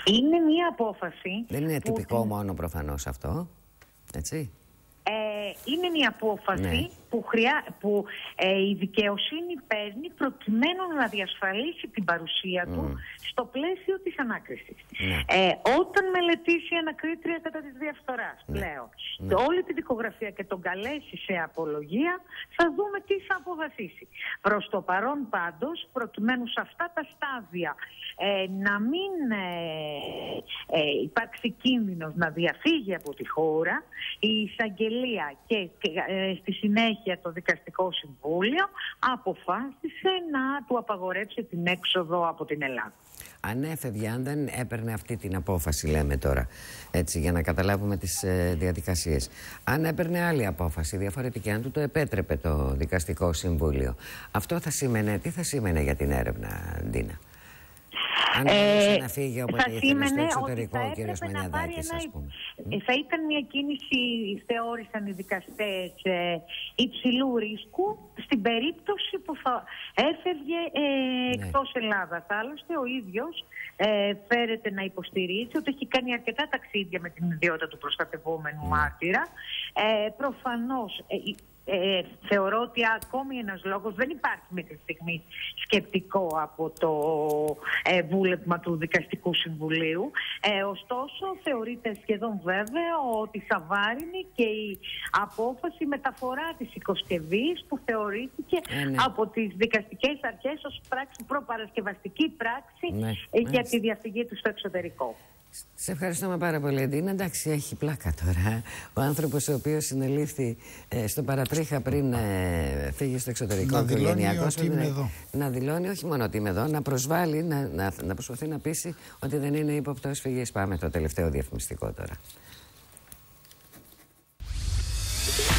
Είναι μία απόφαση. Δεν είναι τυπικό μόνο προφανώς αυτό, έτσι. Είναι μια απόφαση που η δικαιοσύνη παίρνει προκειμένου να διασφαλίσει την παρουσία του στο πλαίσιο της ανάκρισης. Όταν μελετήσει η ανακρίτρια κατά της διαφθοράς πλέον όλη τη δικογραφία και τον καλέσει σε απολογία, θα δούμε τι θα αποφασίσει. Προς το παρόν πάντως, προκειμένου σε αυτά τα στάδια να μην υπάρξει κίνδυνος να διαφύγει από τη χώρα, η εισαγγελία και στη συνέχεια το Δικαστικό Συμβούλιο αποφάσισε να του απαγορεύσει την έξοδο από την Ελλάδα. Αν έφευγε, αν δεν έπαιρνε αυτή την απόφαση, λέμε τώρα, έτσι, για να καταλάβουμε τις διαδικασίες. Αν έπαιρνε άλλη απόφαση διαφορετική, αν του το επέτρεπε το Δικαστικό Συμβούλιο, αυτό θα σήμαινε, τι θα σήμαινε για την έρευνα, Ντίνα? Αν μπορούσε να φύγει όποτε ήθελε στο εξωτερικό ο κύριος Μανιαδάκης, ας πούμε. Θα ήταν μια κίνηση, θεώρησαν οι δικαστές, υψηλού ρίσκου στην περίπτωση που θα έφευγε εκτός Ελλάδας. Άλλωστε ο ίδιος φέρεται να υποστηρίζει ότι έχει κάνει αρκετά ταξίδια με την ιδιότητα του προστατευόμενου μάρτυρα. Προφανώς θεωρώ ότι ακόμη ένας λόγος δεν υπάρχει μέχρι στιγμή σκεπτικό από το βούλευμα του Δικαστικού Συμβουλίου. Ωστόσο θεωρείται σχεδόν βέβαιο ότι θα βάρινε και η απόφαση μεταφορά της οικοσκευής που θεωρήθηκε από τις δικαστικές αρχές ως πράξη, προπαρασκευαστική πράξη για τη διαφυγή του στο εξωτερικό. Σε ευχαριστούμε πάρα πολύ, Ντίνα. Εντάξει, έχει πλάκα τώρα. Ο άνθρωπος ο οποίος συνελήφθη στο παρατρίχα πριν φύγει στο εξωτερικό, να δηλώνει ότι είμαι εδώ. Να δηλώνει όχι μόνο ότι είμαι εδώ, να προσβάλλει, να προσπαθεί να πείσει ότι δεν είναι ύποπτος φυγής. Πάμε το τελευταίο διαφημιστικό τώρα.